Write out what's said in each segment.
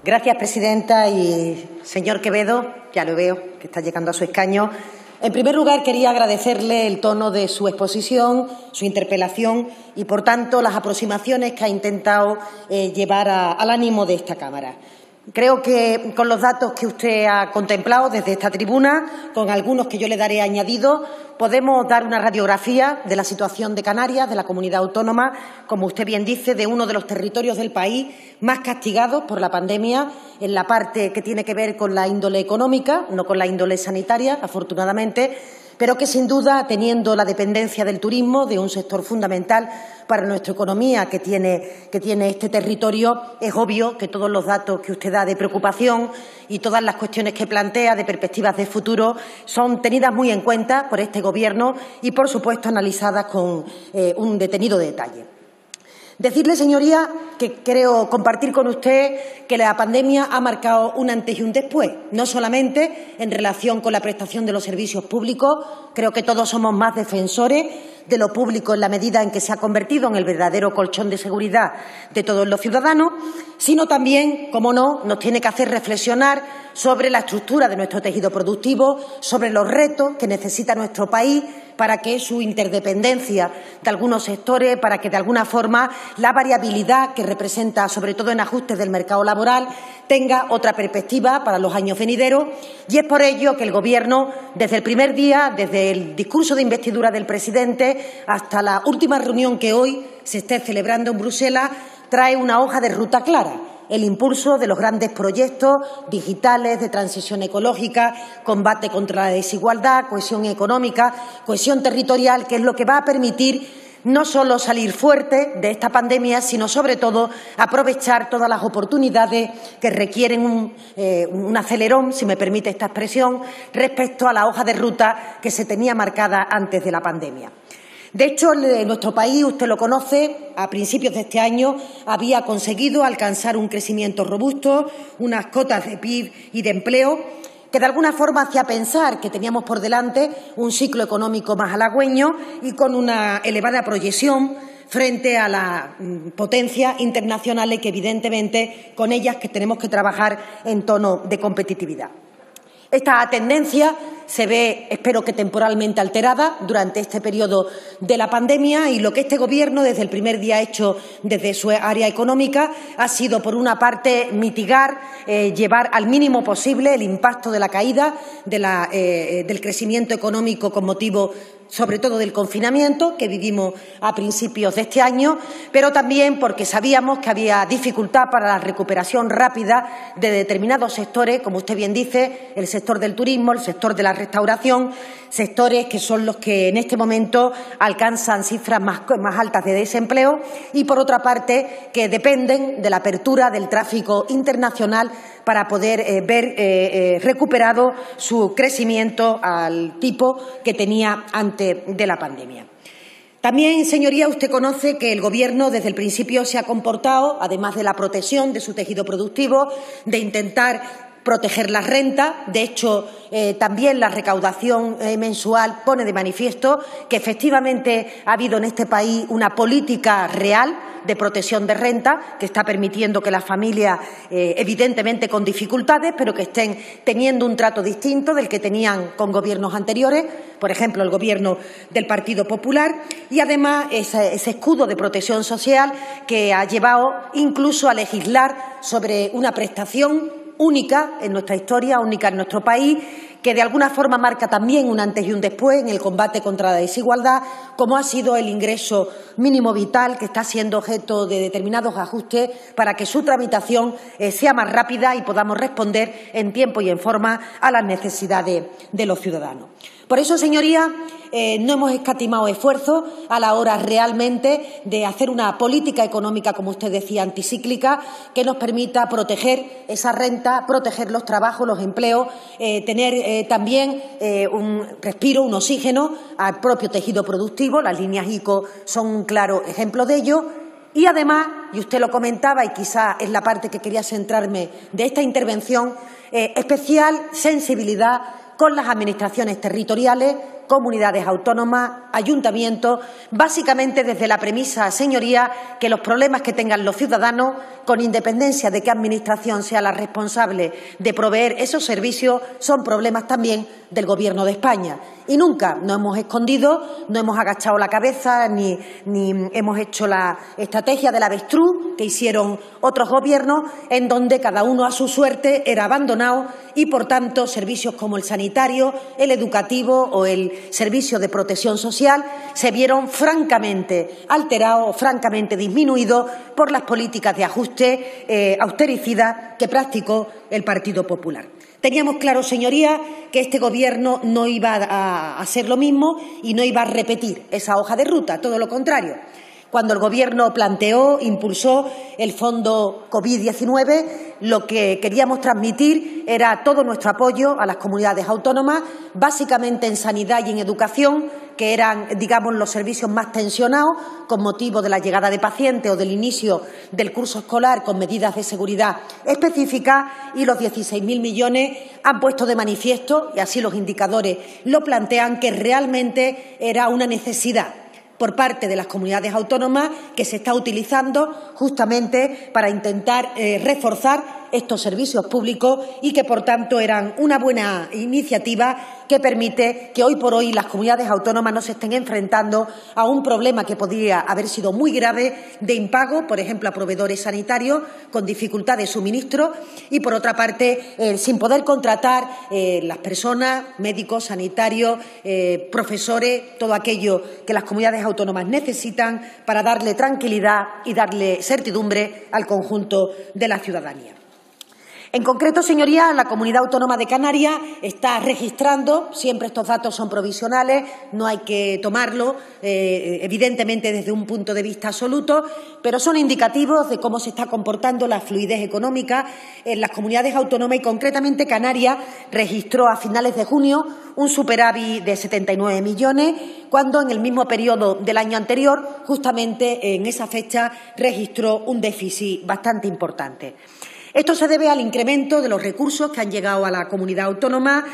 Gracias, presidenta. Y, señor Quevedo, ya lo veo, que está llegando a su escaño. En primer lugar, quería agradecerle el tono de su exposición, su interpelación y, por tanto, las aproximaciones que ha intentado llevar al ánimo de esta Cámara. Creo que con los datos que usted ha contemplado desde esta tribuna, con algunos que yo le daré añadidos, podemos dar una radiografía de la situación de Canarias, de la comunidad autónoma, como usted bien dice, de uno de los territorios del país más castigados por la pandemia, en la parte que tiene que ver con la índole económica, no con la índole sanitaria, afortunadamente, pero que, sin duda, teniendo la dependencia del turismo, de un sector fundamental para nuestra economía que tiene este territorio, es obvio que todos los datos que usted da de preocupación y todas las cuestiones que plantea de perspectivas de futuro son tenidas muy en cuenta por este Gobierno y, por supuesto, analizadas con un detenido detalle. Decirle, señoría, que creo compartir con usted que la pandemia ha marcado un antes y un después, no solamente en relación con la prestación de los servicios públicos. Creo que todos somos más defensores de lo público en la medida en que se ha convertido en el verdadero colchón de seguridad de todos los ciudadanos, sino también, como no, nos tiene que hacer reflexionar sobre la estructura de nuestro tejido productivo, sobre los retos que necesita nuestro país para que su interdependencia de algunos sectores, para que de alguna forma la variabilidad que representa, sobre todo en ajustes del mercado laboral, tenga otra perspectiva para los años venideros. Y es por ello que el Gobierno, desde el primer día, desde el discurso de investidura del presidente hasta la última reunión que hoy se esté celebrando en Bruselas, trae una hoja de ruta clara: el impulso de los grandes proyectos digitales de transición ecológica, combate contra la desigualdad, cohesión económica, cohesión territorial, que es lo que va a permitir no solo salir fuerte de esta pandemia, sino, sobre todo, aprovechar todas las oportunidades que requieren un acelerón, si me permite esta expresión, respecto a la hoja de ruta que se tenía marcada antes de la pandemia. De hecho, en nuestro país, usted lo conoce, a principios de este año había conseguido alcanzar un crecimiento robusto, unas cotas de PIB y de empleo que de alguna forma hacía pensar que teníamos por delante un ciclo económico más halagüeño y con una elevada proyección frente a las potencias internacionales que, evidentemente, con ellas que tenemos que trabajar en tono de competitividad. Esta tendencia se ve, espero que temporalmente alterada, durante este periodo de la pandemia, y lo que este Gobierno desde el primer día ha hecho desde su área económica ha sido, por una parte, mitigar, llevar al mínimo posible el impacto de la caída del crecimiento económico con motivo, sobre todo, del confinamiento que vivimos a principios de este año, pero también porque sabíamos que había dificultad para la recuperación rápida de determinados sectores, como usted bien dice, el sector del turismo, el sector de la restauración, sectores que son los que en este momento alcanzan cifras más altas de desempleo y, por otra parte, que dependen de la apertura del tráfico internacional para poder ver recuperado su crecimiento al tipo que tenía antes de la pandemia. También, señoría, usted conoce que el Gobierno desde el principio se ha comportado, además de la protección de su tejido productivo, de intentar proteger las rentas. De hecho, también la recaudación mensual pone de manifiesto que efectivamente ha habido en este país una política real de protección de renta que está permitiendo que las familias, evidentemente con dificultades, pero que estén teniendo un trato distinto del que tenían con gobiernos anteriores, por ejemplo, el Gobierno del Partido Popular, y además ese escudo de protección social que ha llevado incluso a legislar sobre una prestación única en nuestra historia, única en nuestro país, que de alguna forma marca también un antes y un después en el combate contra la desigualdad, como ha sido el ingreso mínimo vital, que está siendo objeto de determinados ajustes para que su tramitación sea más rápida y podamos responder en tiempo y en forma a las necesidades de los ciudadanos. Por eso, señorías, no hemos escatimado esfuerzos a la hora realmente de hacer una política económica, como usted decía, anticíclica, que nos permita proteger esa renta, proteger los trabajos, los empleos, tener también un respiro, un oxígeno al propio tejido productivo. Las líneas ICO son un claro ejemplo de ello. Y además, y usted lo comentaba y quizá es la parte que quería centrarme de esta intervención, especial sensibilidad con las administraciones territoriales, comunidades autónomas, ayuntamientos, básicamente desde la premisa, señoría, que los problemas que tengan los ciudadanos, con independencia de qué administración sea la responsable de proveer esos servicios, son problemas también del Gobierno de España. Y nunca nos hemos escondido, no hemos agachado la cabeza ni hemos hecho la estrategia del avestruz que hicieron otros gobiernos, en donde cada uno a su suerte era abandonado y, por tanto, servicios como el sanitario, el educativo o el servicio de protección social se vieron francamente alterados, francamente disminuidos por las políticas de ajuste austericida que practicó el Partido Popular. Teníamos claro, señorías, que este Gobierno no iba a hacer lo mismo y no iba a repetir esa hoja de ruta, todo lo contrario. Cuando el Gobierno planteó, impulsó el Fondo COVID-19, lo que queríamos transmitir era todo nuestro apoyo a las comunidades autónomas, básicamente en sanidad y en educación, que eran, digamos, los servicios más tensionados con motivo de la llegada de pacientes o del inicio del curso escolar con medidas de seguridad específicas, y los 16.000 millones han puesto de manifiesto, y así los indicadores lo plantean, que realmente era una necesidad por parte de las comunidades autónomas que se está utilizando justamente para intentar reforzar estos servicios públicos y que, por tanto, eran una buena iniciativa que permite que hoy por hoy las comunidades autónomas no se estén enfrentando a un problema que podría haber sido muy grave de impago, por ejemplo, a proveedores sanitarios con dificultad de suministro y, por otra parte, sin poder contratar las personas, médicos, sanitarios, profesores, todo aquello que las comunidades autónomas necesitan para darle tranquilidad y darle certidumbre al conjunto de la ciudadanía. En concreto, señorías, la Comunidad Autónoma de Canarias está registrando, siempre estos datos son provisionales, no hay que tomarlo, evidentemente, desde un punto de vista absoluto, pero son indicativos de cómo se está comportando la fluidez económica en las comunidades autónomas y, concretamente, Canarias registró a finales de junio un superávit de 79 millones, cuando en el mismo periodo del año anterior, justamente en esa fecha, registró un déficit bastante importante. Esto se debe al incremento de los recursos que han llegado a la comunidad autónoma,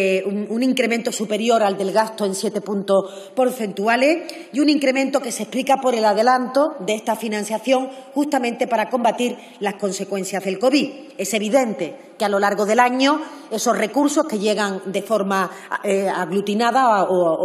un incremento superior al del gasto en 7 puntos porcentuales y un incremento que se explica por el adelanto de esta financiación justamente para combatir las consecuencias del COVID. Es evidente que a lo largo del año esos recursos que llegan de forma aglutinada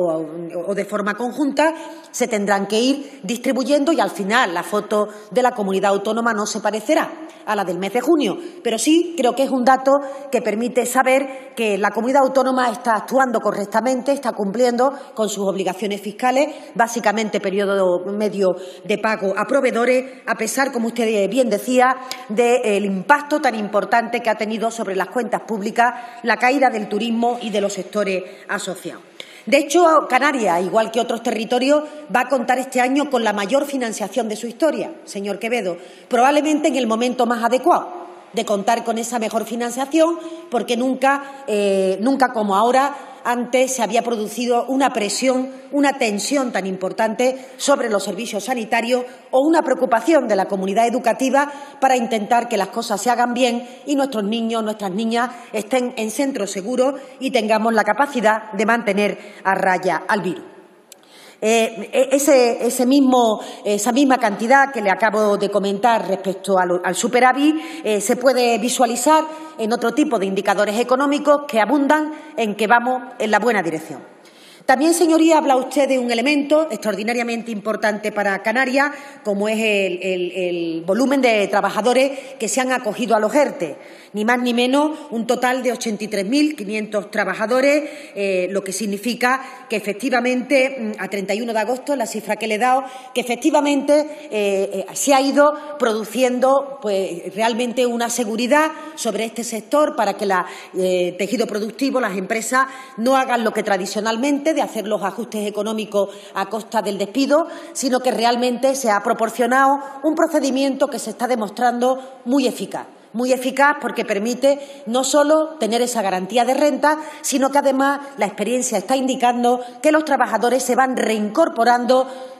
o de forma conjunta se tendrán que ir distribuyendo y al final la foto de la comunidad autónoma no se parecerá a la del mes de junio, pero sí creo que es un dato que permite saber que la comunidad autónoma está actuando correctamente, está cumpliendo con sus obligaciones fiscales, básicamente periodo medio de pago a proveedores, a pesar, como usted bien decía, del impacto tan importante que ha tenido sobre las cuentas públicas la caída del turismo y de los sectores asociados. De hecho, Canarias, igual que otros territorios, va a contar este año con la mayor financiación de su historia, señor Quevedo, probablemente en el momento más adecuado de contar con esa mejor financiación, porque nunca como ahora antes se había producido una presión, una tensión tan importante sobre los servicios sanitarios o una preocupación de la comunidad educativa para intentar que las cosas se hagan bien y nuestros niños, nuestras niñas estén en centros seguros y tengamos la capacidad de mantener a raya al virus. Esa misma cantidad que le acabo de comentar respecto al superávit se puede visualizar en otro tipo de indicadores económicos que abundan en que vamos en la buena dirección. También, señoría, habla usted de un elemento extraordinariamente importante para Canarias, como es el volumen de trabajadores que se han acogido a los ERTE. Ni más ni menos, un total de 83.500 trabajadores, lo que significa que efectivamente, a 31 de agosto, la cifra que le he dado, que efectivamente se ha ido produciendo pues realmente una seguridad sobre este sector para que el tejido productivo, las empresas, no hagan lo que tradicionalmente de hacer los ajustes económicos a costa del despido, sino que realmente se ha proporcionado un procedimiento que se está demostrando muy eficaz. Muy eficaz porque permite no solo tener esa garantía de renta, sino que además la experiencia está indicando que los trabajadores se van reincorporando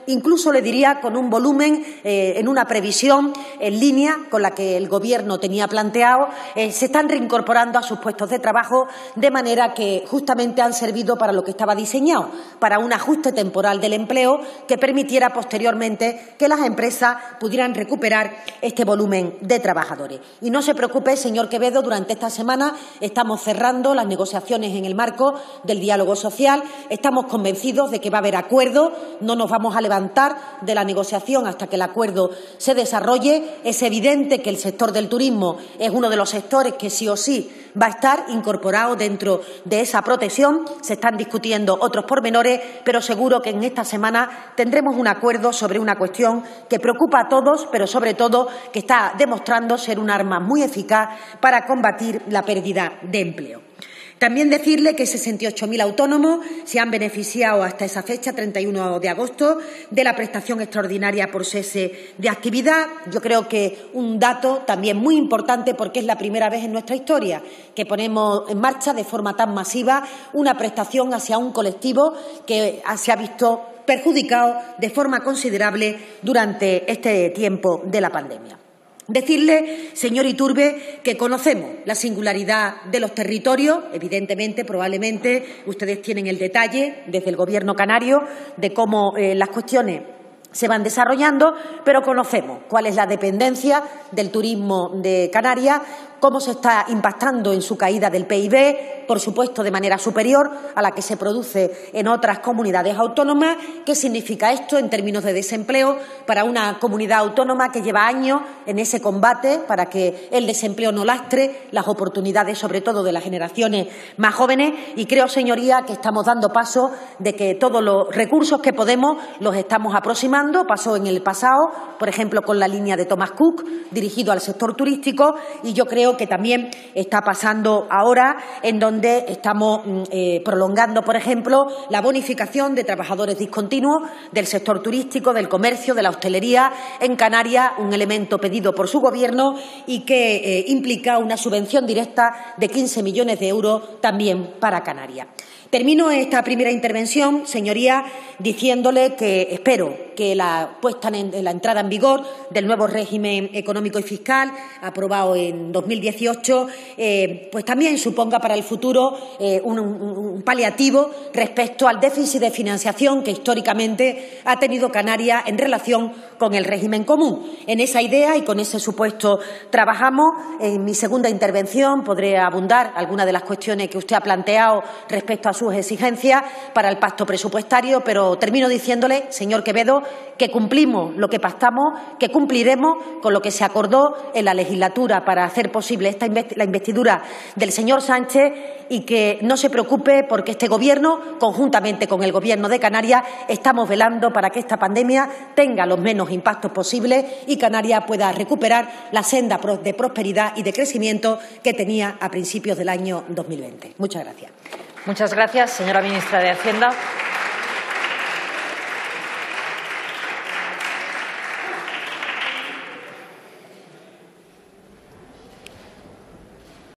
incluso le diría con un volumen en una previsión en línea con la que el Gobierno tenía planteado, se están reincorporando a sus puestos de trabajo, de manera que justamente han servido para lo que estaba diseñado, para un ajuste temporal del empleo que permitiera posteriormente que las empresas pudieran recuperar este volumen de trabajadores. Y no se preocupe, señor Quevedo, durante esta semana estamos cerrando las negociaciones en el marco del diálogo social. Estamos convencidos de que va a haber acuerdo, no nos vamos a levantar de la negociación hasta que el acuerdo se desarrolle. Es evidente que el sector del turismo es uno de los sectores que sí o sí va a estar incorporado dentro de esa protección. Se están discutiendo otros pormenores, pero seguro que en esta semana tendremos un acuerdo sobre una cuestión que preocupa a todos, pero sobre todo que está demostrando ser un arma muy eficaz para combatir la pérdida de empleo. También decirle que 68.000 autónomos se han beneficiado hasta esa fecha, 31 de agosto, de la prestación extraordinaria por cese de actividad. Yo creo que un dato también muy importante, porque es la primera vez en nuestra historia que ponemos en marcha de forma tan masiva una prestación hacia un colectivo que se ha visto perjudicado de forma considerable durante este tiempo de la pandemia. Decirle, señor Iturbe, que conocemos la singularidad de los territorios. Evidentemente, probablemente, ustedes tienen el detalle desde el Gobierno canario de cómo las cuestiones se van desarrollando, pero conocemos cuál es la dependencia del turismo de Canarias, cómo se está impactando en su caída del PIB, por supuesto de manera superior a la que se produce en otras comunidades autónomas. ¿Qué significa esto en términos de desempleo para una comunidad autónoma que lleva años en ese combate para que el desempleo no lastre las oportunidades, sobre todo de las generaciones más jóvenes? Y creo, señoría, que estamos dando paso de que todos los recursos que podemos los estamos aproximando. Pasó en el pasado, por ejemplo, con la línea de Thomas Cook, dirigido al sector turístico, y yo creo que también está pasando ahora, en donde estamos prolongando, por ejemplo, la bonificación de trabajadores discontinuos del sector turístico, del comercio, de la hostelería en Canarias, un elemento pedido por su Gobierno y que implica una subvención directa de 15 millones de euros también para Canarias. Termino esta primera intervención, señoría, diciéndole que espero que la entrada en vigor del nuevo régimen económico y fiscal aprobado en 2018 pues también suponga para el futuro un paliativo respecto al déficit de financiación que históricamente ha tenido Canarias en relación con el régimen común. En esa idea y con ese supuesto trabajamos. En mi segunda intervención podré abundar algunas de las cuestiones que usted ha planteado respecto a sus exigencias para el pacto presupuestario, pero termino diciéndole, señor Quevedo, que cumplimos lo que pactamos, que cumpliremos con lo que se acordó en la legislatura para hacer posible la investidura del señor Sánchez, y que no se preocupe porque este Gobierno, conjuntamente con el Gobierno de Canarias, estamos velando para que esta pandemia tenga los menos impactos posibles y Canarias pueda recuperar la senda de prosperidad y de crecimiento que tenía a principios del año 2020. Muchas gracias. Muchas gracias, señora ministra de Hacienda.